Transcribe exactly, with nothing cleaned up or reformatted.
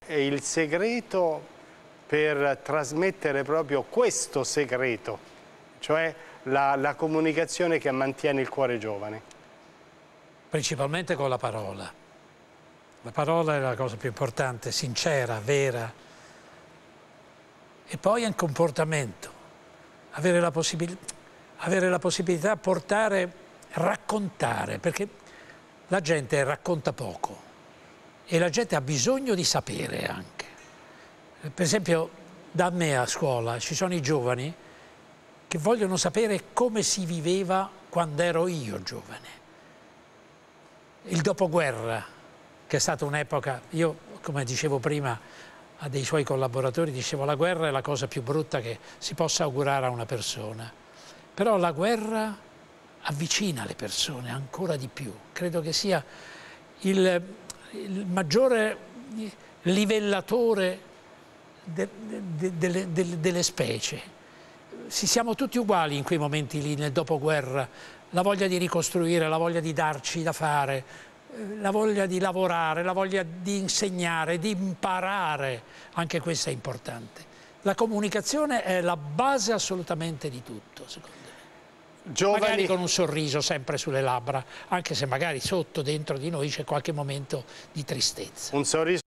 È il segreto per trasmettere proprio questo segreto, cioè la, la comunicazione che mantiene il cuore giovane. Principalmente con la parola. La parola è la cosa più importante, sincera, vera. E poi è un comportamento, avere la, possibil- avere la possibilità di portare, raccontare, perché la gente racconta poco e la gente ha bisogno di sapere anche. Per esempio, da me a scuola ci sono i giovani che vogliono sapere come si viveva quando ero io giovane. Il dopoguerra, che è stata un'epoca, io come dicevo prima a dei suoi collaboratori, dicevo la guerra è la cosa più brutta che si possa augurare a una persona, però la guerra avvicina le persone ancora di più, credo che sia il, il maggiore livellatore de, de, de, de, delle specie. Si siamo tutti uguali in quei momenti lì, nel dopoguerra, la voglia di ricostruire, la voglia di darci da fare, la voglia di lavorare, la voglia di insegnare, di imparare, anche questo è importante. La comunicazione è la base assolutamente di tutto, secondo me. Giovani... Magari con un sorriso sempre sulle labbra, anche se magari sotto, dentro di noi c'è qualche momento di tristezza. Un sorriso